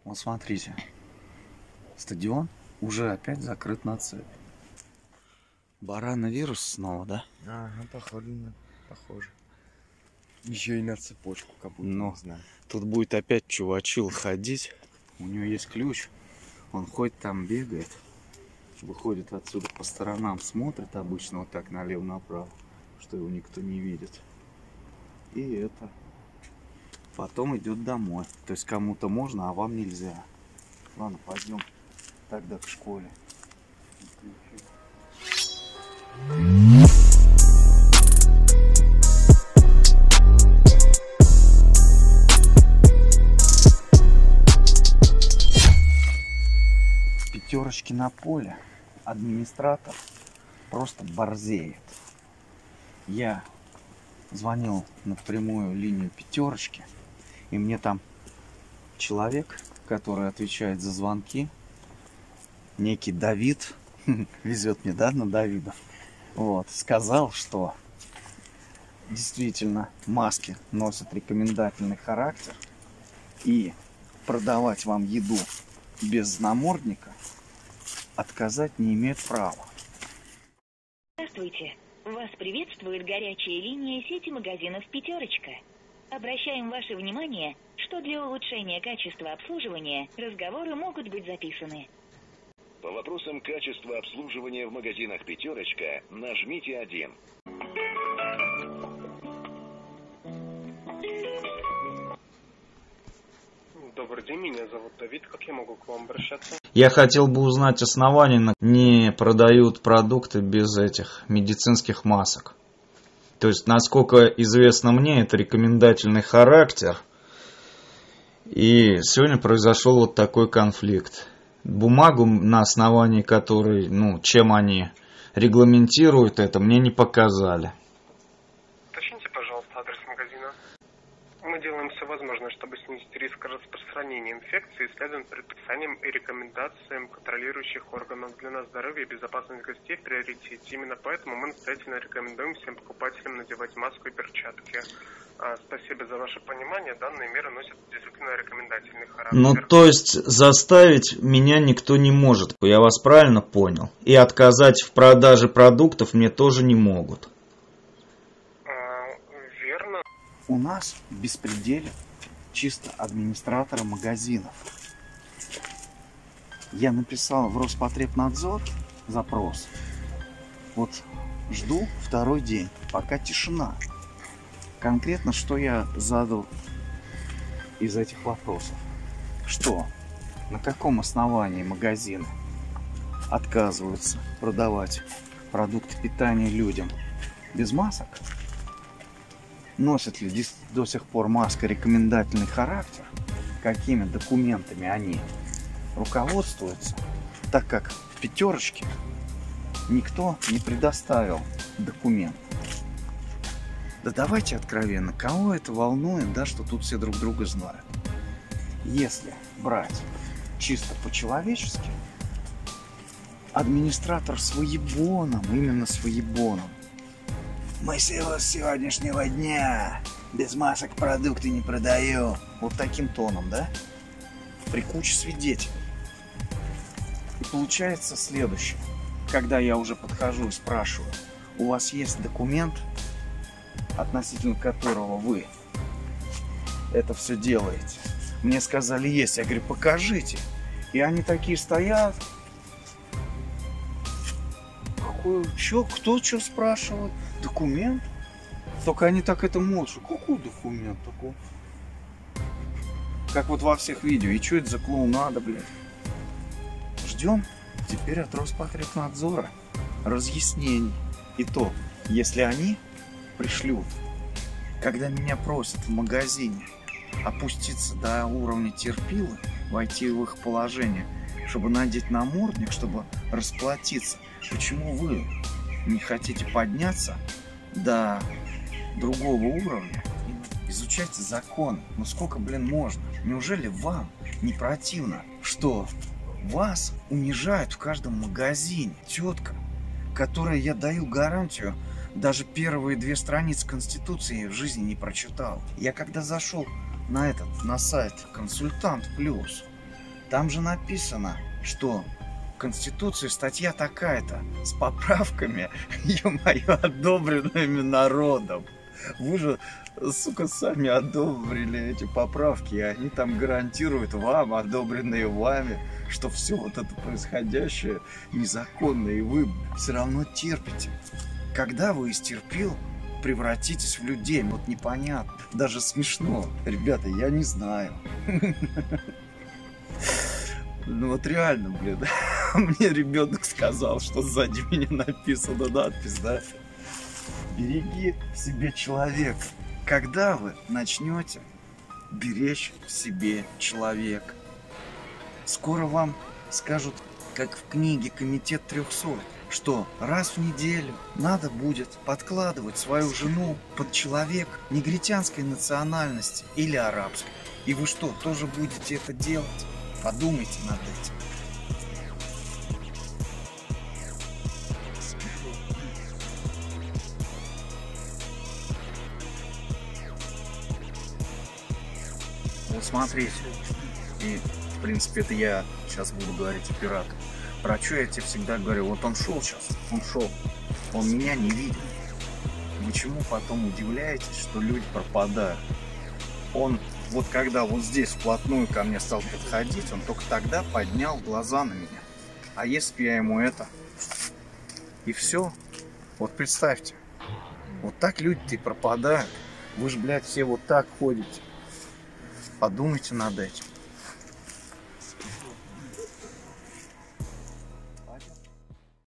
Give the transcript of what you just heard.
Вот смотрите, стадион уже опять закрыт на цепь. Барановирус снова, да? Ага, похоже. Еще и на цепочку, как будто, Но не знаю. тут будет опять чувачил ходить. У него есть ключ. Он ходит там, бегает. Выходит отсюда по сторонам, смотрит обычно вот так налево-направо, что его никто не видит. И это. Потом идет домой. То есть кому-то можно, а вам нельзя. Ладно, пойдем тогда к школе. Пятерочки на поле. Администратор просто борзеет. Я звонил на прямую линию пятерочки, и мне там человек, который отвечает за звонки, некий Давид, везет мне, да, на Давида, вот, сказал, что действительно маски носят рекомендательный характер, и продавать вам еду без намордника отказать не имеет права. Здравствуйте. Вас приветствует горячая линия сети магазинов «Пятерочка». Обращаем ваше внимание, что для улучшения качества обслуживания разговоры могут быть записаны. По вопросам качества обслуживания в магазинах «Пятерочка» нажмите 1. Добрый день, меня зовут Давид. Как я могу к вам обращаться? Я хотел бы узнать основания, не продают продукты без этих медицинских масок. То есть, насколько известно мне, это рекомендательный характер. И сегодня произошел вот такой конфликт. Бумагу, на основании которой, чем они регламентируют это, мне не показали. Уточните, пожалуйста, адрес магазина. Мы делаем все возможное, чтобы снизить риск распространения инфекции и следуем предписаниям и рекомендациям контролирующих органов. Для нас здоровье и безопасность гостей в приоритете. Именно поэтому мы настоятельно рекомендуем всем покупателям надевать маску и перчатки. Спасибо за ваше понимание. Данные меры носят действительно рекомендательный характер. То есть заставить меня никто не может, я вас правильно понял? И отказать в продаже продуктов мне тоже не могут. Верно. У нас в беспределе чисто администраторы магазинов. Я написал в Роспотребнадзор запрос. Вот жду второй день, пока тишина. Конкретно, что я задал из этих вопросов? Что? На каком основании магазины отказываются продавать продукты питания людям без масок? Носят ли до сих пор маска рекомендательный характер? Какими документами они руководствуются? Так как в пятерочке никто не предоставил документ. Да давайте откровенно, кого это волнует, да, что тут все друг друга знают? Если брать чисто по-человечески, администратор своебоном, именно своебоном. Мы с сегодняшнего дня без масок продукты не продаю. Вот таким тоном, да? При куче свидетелей. И получается следующее. Когда я уже подхожу и спрашиваю, у вас есть документ, относительно которого вы это все делаете? Мне сказали, есть. Я говорю, покажите. И они такие стоят. Кто что спрашивает? Документ? Только они так это молчат. Какой документ такой? Как вот во всех видео. И что это за клоунада, блядь? Ждем теперь от Роспотребнадзора разъяснений. И то, если они пришлют, когда меня просят в магазине опуститься до уровня терпилы, войти в их положение, чтобы надеть намордник, чтобы расплатиться, почему вы не хотите подняться до другого уровня? Изучайте закон. Ну сколько, можно? Неужели вам не противно, что вас унижают в каждом магазине? Тетка, которой я даю гарантию, даже первые 2 страницы Конституции в жизни не прочитал. Я когда зашел на сайт Консультант Плюс, Там же написано, что в Конституции статья такая-то, с поправками, ё-моё, одобренными народом. Вы же, сука, сами одобрили эти поправки, и они там гарантируют вам, одобренные вами, что все вот это происходящее незаконно, и вы все равно терпите. Когда вы из терпил превратитесь в людей, вот непонятно, даже смешно. Ребята, я не знаю. Ну вот реально, блин, мне ребенок сказал, что сзади меня написана надпись, да? Береги в себе человека. Когда вы начнете беречь в себе человека? Скоро вам скажут, как в книге «Комитет 300», что раз в неделю надо будет подкладывать свою жену под человек негритянской национальности или арабской. И вы что, тоже будете это делать? Подумайте над этим. Вот смотрите, и в принципе это я сейчас буду говорить оператору. Про что я тебе всегда говорю, вот он шел сейчас, он меня не видел. Почему потом удивляетесь, что люди пропадают? Он вот когда вот здесь вплотную ко мне стал подходить, он только тогда поднял глаза на меня. А если бы я ему это... И все. Вот представьте. Вот так люди-то и пропадают. Вы же, блядь, все вот так ходите. Подумайте над этим.